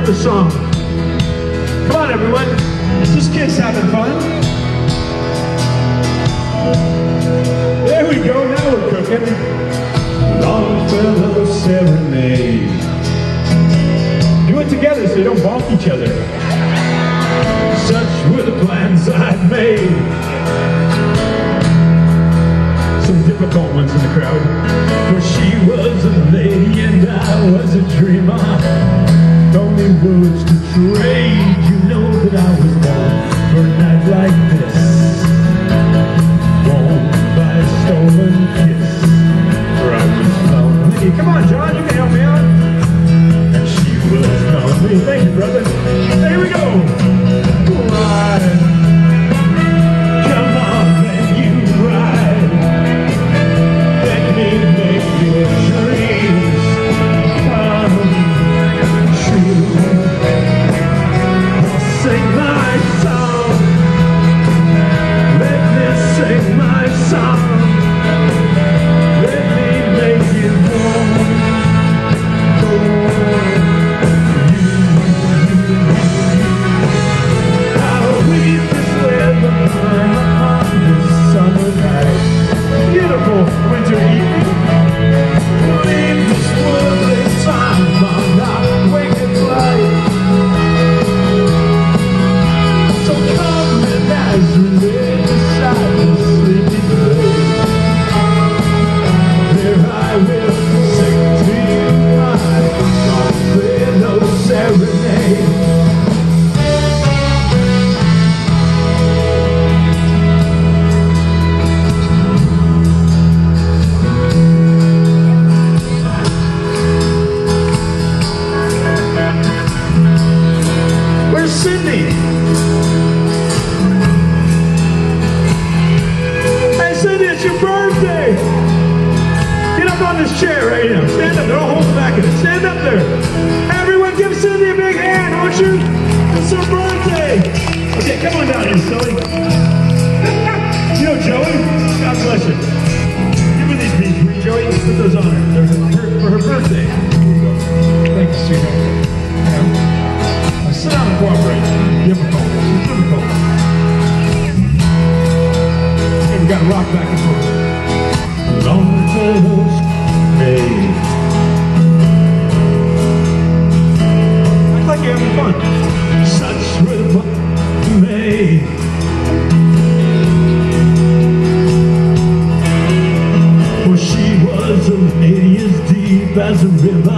another song. Come on, everyone. It's just kids having fun. There we go. Now we're cooking. Longfellow Serenade. Do it together so you don't bonk each other. Such were the plans I'd made. Some difficult ones in the crowd. For she was a lady and I was a dreamer. Only words to trade. You know that I was born for a night like this. Born by a stolen kiss. For I was lonely. Come on, John, you can help me out. And she was lonely. Thank you, brother. There we go. Ride. Come on, then you ride. Let me make your dreams come true. I'll sing my song. Let me sing my song. Let me make it warm. I'll weave this web upon this summer night. Beautiful winter evening. Leave this worldly time on our winged flight. So come and as we lay beside the sleepy blade, there I will sing to you my Longfellow Serenade. Where's Sydney? Hey Sydney, it's your birthday! Get up on this chair right now. Stand up, don't hold back in it. Stand up there. Everyone give Sydney a big hand, won't you? It's her birthday! Okay, come on down here, silly. You know Joey? God bless you. Give her these beads, will you, Joey? Put those on her. They're for her birthday. Thank you, sweetheart. Sit down and cooperate. Difficult. It's difficult. Okay, we got to rock back and forth. Longfellow's made. Act like you're having fun. Such were what made. For she was a lady as deep as a river.